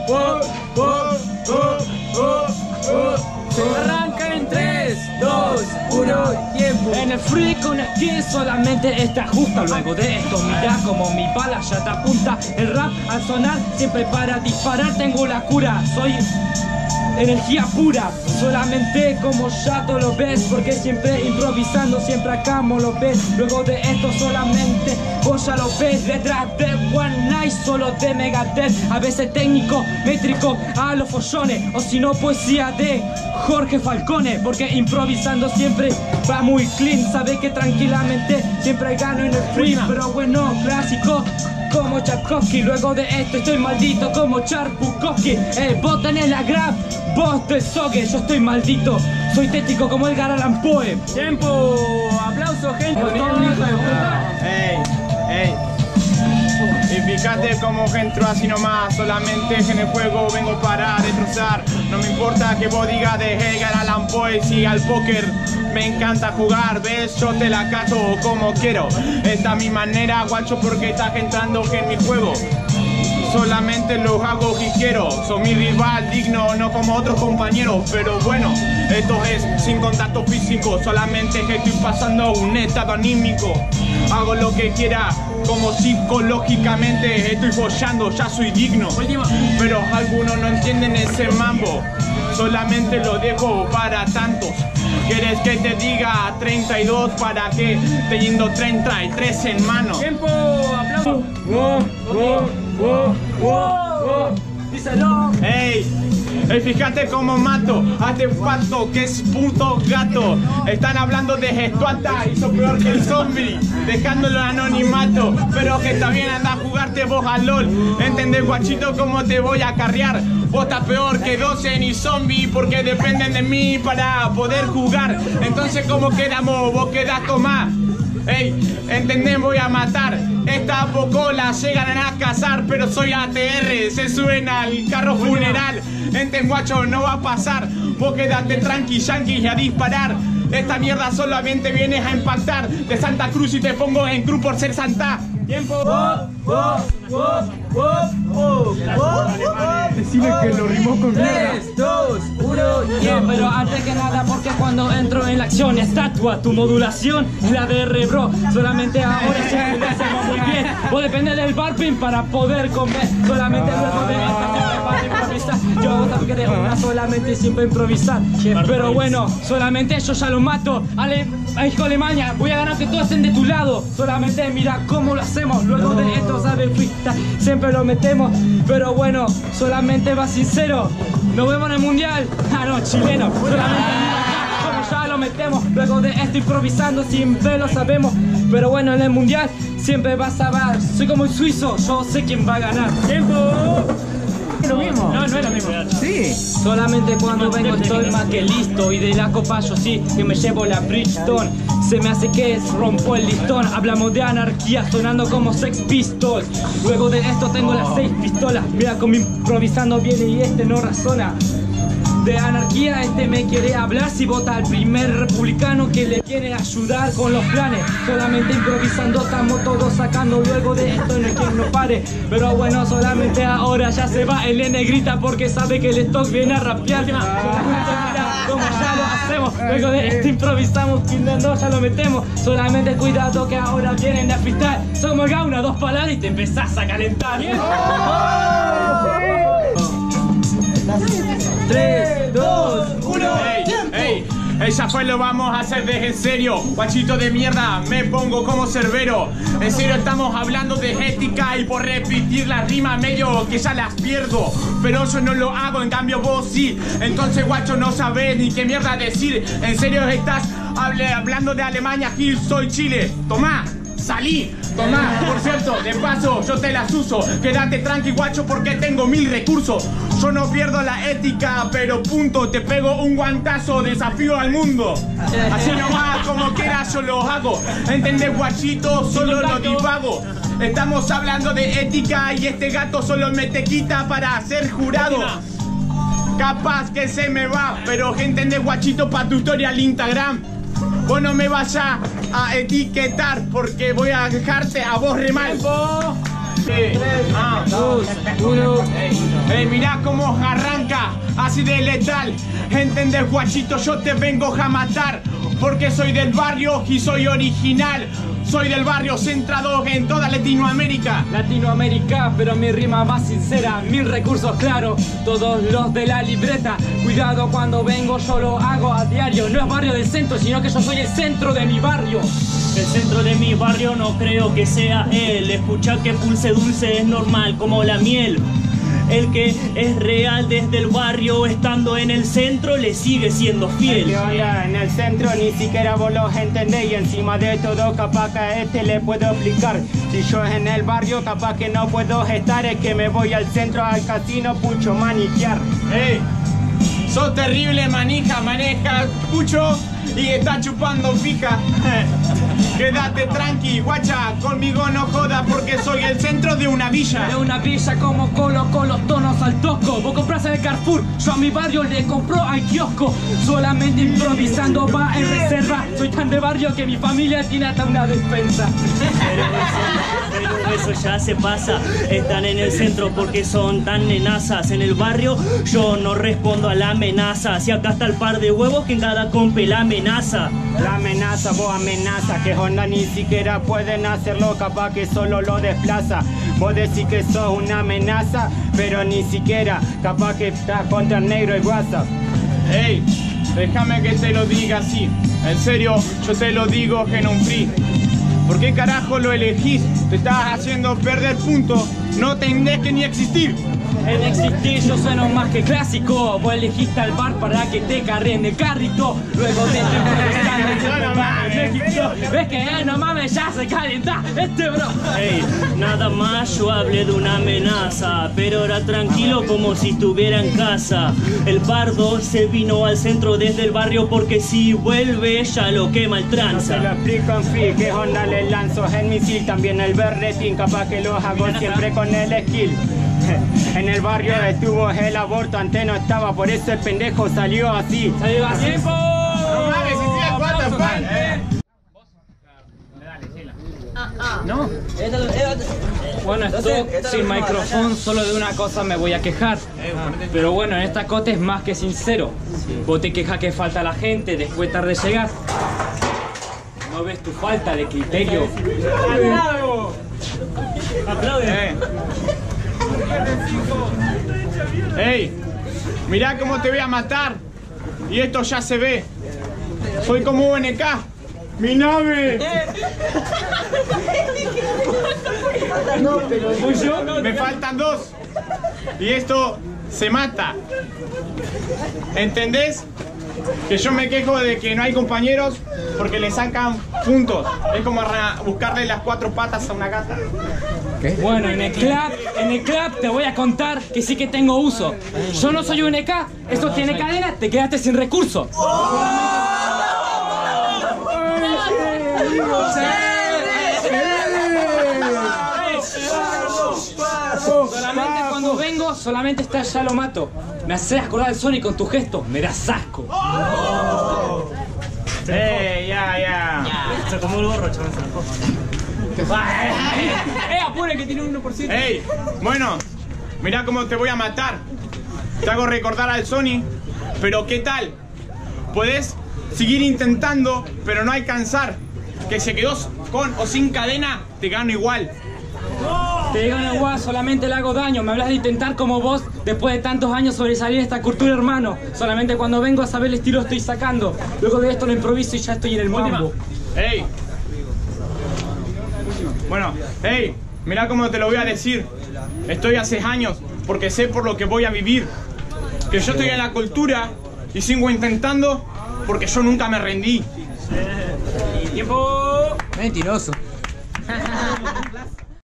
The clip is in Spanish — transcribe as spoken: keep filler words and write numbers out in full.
oh, oh, oh, oh, oh. Arranca en tres, dos, uno, tiempo. En el free con skin solamente está justa. Luego de esto mira como mi bala ya te apunta. El rap al sonar siempre para disparar tengo la cura. Soy energía pura, solamente como ya tú lo ves, porque siempre improvisando, siempre acá mo lo ves. Luego de esto solamente vos ya lo ves. Detrás de One Night, solo de Megadeth. A veces técnico, métrico, a los follones. O si no poesía de Jorge Falcone, porque improvisando siempre va muy clean. Sabe que tranquilamente siempre gano en el free. Pero bueno, clásico como Tchaikovsky. Luego de esto estoy maldito como Charpukowski. Eh, vos tenés la grab, vos te sogue. Yo estoy maldito, soy tético como Edgar Allan Poe. Tiempo, aplauso gente. Ey, ey. Y fíjate cómo entro así nomás. Solamente en el juego vengo para destrozar. No me importa que vos digas de Edgar Allan Poe. Si al póker me encanta jugar, ves, yo te la cato como quiero. Esta es mi manera, guacho, porque estás entrando en mi juego. Solamente lo hago que quiero. Soy mi rival digno, no como otros compañeros. Pero bueno, esto es sin contacto físico. Solamente es que estoy pasando un estado anímico. Hago lo que quiera, como psicológicamente estoy follando, ya soy digno. Pero algunos no entienden ese mambo. Solamente lo dejo para tantos. ¿Quieres que te diga treinta y dos para que teniendo treinta y tres en mano? Tiempo, aplauso. Wow, wow, wow, wow, wow. Díselo. Ey, ey, fíjate cómo mato a este pato que es puto gato. Están hablando de gestuata y son peor que el zombie, dejándolo en anonimato. Pero que está bien, anda a jugarte vos al LOL. ¿Entendés, guachito, cómo te voy a carrear? Vos estás peor que Dosen y zombie porque dependen de mí para poder jugar. Entonces, ¿cómo quedamos? Vos quedás tomá. Ey, ¿entendés? Voy a matar. Estas bocolas llegan a cazar, pero soy A T R, se suben al carro funeral. Enten, guacho, no va a pasar. Vos quedate tranqui, yanqui, a disparar. Esta mierda solamente vienes a impactar. De Santa Cruz y te pongo en cruz por ser santa. Tiempo. Oh, oh, oh, oh, oh, oh. Decime que lo rimó con mierda. tres, dos, uno, yeah. Pero antes que nada, porque cuando entro en la acción, estatua, tu modulación es la de R, bro. Solamente ahora sí lo hacemos muy bien. Vos depende del barping para poder comer. Solamente luego de esta para improvisar. Yo también de una solamente siempre improvisar. Pero bueno, solamente yo ya lo mato. Ale, hijo de Alemania, voy a ganar que todos estén de tu lado. Solamente mira cómo lo hacemos. Luego de esto, sabe freestyle, siempre lo metemos. Pero bueno, solamente va sincero. Nos vemos en el mundial. Ah, no, chileno. Solamente como ya lo metemos. Luego de esto improvisando, siempre lo sabemos. Pero bueno, en el mundial siempre vas a ver. Soy como el suizo, yo sé quién va a ganar. Tiempo. ¿Es lo mismo? No, no es lo mismo. Sí. Solamente cuando vengo estoy más que listo. Y de la copa yo sí que me llevo la Bridgestone. Se me hace que rompo el listón. Hablamos de anarquía sonando como Sex Pistols. Luego de esto tengo las seis pistolas. Mira como improvisando viene y este no razona. De anarquía este me quiere hablar. Si vota al primer republicano que le quiere ayudar con los planes. Solamente improvisando estamos todos sacando. Luego de esto no hay quien no pare. Pero bueno, solamente ahora ya se va el N grita porque sabe que el stock viene a rapear. Solamente mira como ya lo hacemos. Luego de esto improvisamos, pindando ya lo metemos. Solamente cuidado que ahora vienen a freestyle. Somos gauna, dos palabras y te empezás a calentar. tres, dos, uno. Ey, ey, ella fue, lo vamos a hacer desde en serio. Guachito de mierda, me pongo como cerbero. En serio estamos hablando de ética y por repetir las rimas medio que ya las pierdo. Pero yo no lo hago, en cambio vos sí. Entonces guacho no sabés ni qué mierda decir. En serio estás hable, hablando de Alemania, Gil, soy Chile. Tomá, salí. Tomá, por cierto, de paso yo te las uso. Quédate tranqui guacho porque tengo mil recursos. Yo no pierdo la ética, pero punto, te pego un guantazo, desafío al mundo. Así nomás, como quieras yo lo hago. ¿Entendés, guachito? Solo lo divago. Estamos hablando de ética y este gato solo me te quita para ser jurado. Capaz que se me va, pero ¿entendés, guachito? Pa' tu historia al Instagram. Vos no me vayas a etiquetar porque voy a dejarte a vos re mal. Sí. Ah. Dos, uno. Ey, mirá cómo arranca, así de letal. ¿Entendés, guachito? Yo te vengo a matar, porque soy del barrio y soy original. Soy del barrio centrado en toda Latinoamérica. Latinoamérica, pero mi rima más sincera, mil recursos claros, todos los de la libreta. Cuidado cuando vengo, yo lo hago a diario. No es barrio del centro, sino que yo soy el centro de mi barrio. El centro de mi barrio no creo que sea él. Escucha que pulse dulce es normal como la miel. El que es real desde el barrio, estando en el centro, le sigue siendo fiel. ¿Qué onda? En el centro ni siquiera vos los entendés. Y encima de todo capaz que a este le puedo explicar. Si yo en el barrio capaz que no puedo estar, es que me voy al centro, al casino, pucho, maniquear. Ey, sos terrible, manija, maneja, pucho y está chupando fija. Quédate tranqui, guacha, conmigo no jodas porque soy el centro de una villa. De una villa como Colo con los tonos al tosco. Vos compras en el Carrefour, yo a mi barrio le compro al kiosco. Solamente improvisando va en reserva. Soy tan de barrio que mi familia tiene hasta una despensa. Pero eso, pero eso ya se pasa. Están en el centro porque son tan nenazas. En el barrio yo no respondo a la amenaza. Si acá está el par de huevos que en cada compe la amenaza. La amenaza, vos amenaza, que onda ni siquiera pueden hacerlo, capaz que solo lo desplaza. Vos decís que sos una amenaza, pero ni siquiera, capaz que estás contra el negro y WhatsApp. Ey, déjame que te lo diga así. En serio, yo te lo digo que no free. ¿Por qué carajo lo elegís? Te estás haciendo perder puntos. No tendés que ni existir. En existir yo sueno más que clásico. Vos elegiste al bar para que te carreen el carrito. Luego te en México. Ves que eh, no mames, ya se calienta este bro. Ey, nada más yo hablé de una amenaza, pero era tranquilo como si estuviera en casa. El bardo se vino al centro desde el barrio porque si vuelve ya lo quema el No se tranza. lo explico en free, que onda le lanzo el misil, también el berretín, capaz que los hago siempre con el skill. En el barrio estuvo el aborto, antes no estaba, por eso el pendejo salió así. ¡Salió a tiempo! No mames, si tienes cuatro fan, eh. ¿No? Bueno, esto sin micrófono, solo de una cosa me voy a quejar. Pero bueno, en esta cota es más que sincero. Vos te quejas que falta la gente, después tarde llegas. No ves tu falta de criterio. Aplaude. Eh. Ey, mirá cómo te voy a matar. Y esto ya se ve. Soy como U N K. ¡Mi nave! Me faltan dos. Y esto se mata. ¿Entendés? Que yo me quejo de que no hay compañeros porque le sacan puntos. Es como buscarle las cuatro patas a una gata. Bueno, en el club, en el club te voy a contar que sí que tengo uso. Yo no soy U N K, esto tiene cadena, te quedaste sin recursos. Solamente cuando vengo, solamente está ya lo mato. Me haces acordar al Sonic con tu gesto, me das asco. ¡Eh, ya, ya! Se comió el gorro, chaval. ¡Eh, apure que tiene un uno por ciento! ¡Ey! Bueno, mirá cómo te voy a matar. Te hago recordar al Sony, pero ¿qué tal? Puedes seguir intentando, pero no alcanzar. Que se quedó con o sin cadena, te gano igual. Te digo una guay, solamente le hago daño. Me hablas de intentar como vos, después de tantos años sobresalir esta cultura, hermano. Solamente cuando vengo a saber el estilo estoy sacando. Luego de esto lo improviso y ya estoy en el mambo. ¡Ey! Bueno, ¡ey! Mirá cómo te lo voy a decir. Estoy hace años, porque sé por lo que voy a vivir. Que yo estoy en la cultura y sigo intentando porque yo nunca me rendí. ¡Tiempo! Mentiroso.